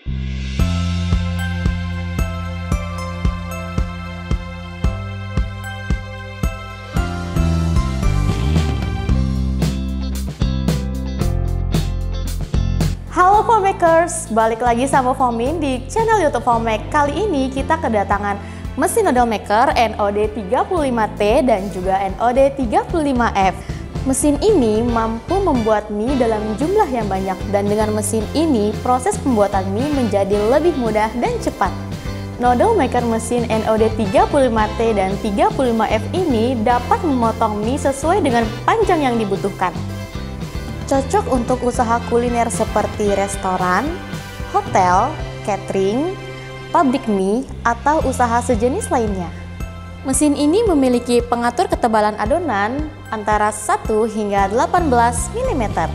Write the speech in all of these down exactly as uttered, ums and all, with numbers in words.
Halo Foammakers, balik lagi sama Foamin di channel YouTube Foammak. Kali ini kita kedatangan mesin noodle maker N O D tiga puluh lima T dan juga N O D tiga puluh lima F. Mesin ini mampu membuat mie dalam jumlah yang banyak, dan dengan mesin ini proses pembuatan mie menjadi lebih mudah dan cepat. Noodle maker mesin N O D tiga puluh lima T dan tiga puluh lima F ini dapat memotong mie sesuai dengan panjang yang dibutuhkan. Cocok untuk usaha kuliner seperti restoran, hotel, catering, pabrik mie, atau usaha sejenis lainnya. Mesin ini memiliki pengatur ketebalan adonan antara satu hingga delapan belas milimeter.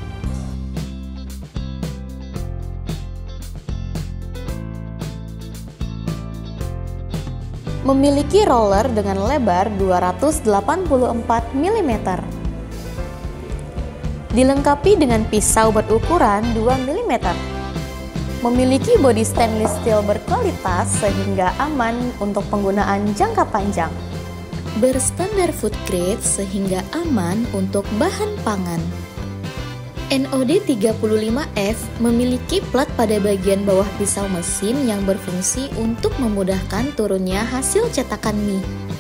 Memiliki roller dengan lebar dua ratus delapan puluh empat milimeter. Dilengkapi dengan pisau berukuran dua milimeter. Memiliki bodi stainless steel berkualitas sehingga aman untuk penggunaan jangka panjang. Berstandar food grade sehingga aman untuk bahan pangan. N O D tiga puluh lima F memiliki plat pada bagian bawah pisau mesin yang berfungsi untuk memudahkan turunnya hasil cetakan mie.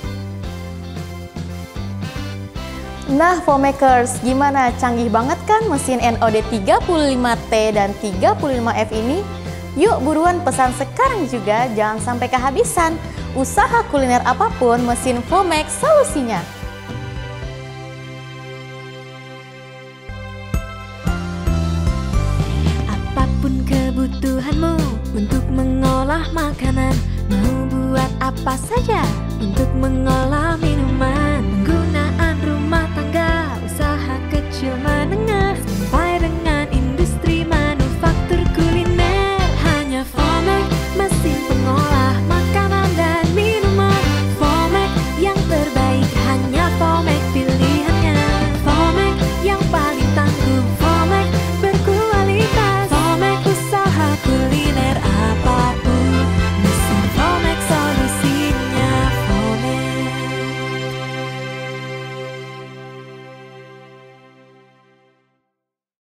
Nah Foammakers, gimana? Canggih banget kan mesin N O D tiga puluh lima T dan tiga puluh lima F ini? Yuk buruan pesan sekarang juga, jangan sampai kehabisan. Usaha kuliner apapun, mesin Foammak solusinya. Apapun kebutuhanmu untuk mengolah makanan, mau buat apa saja untuk mengolah mie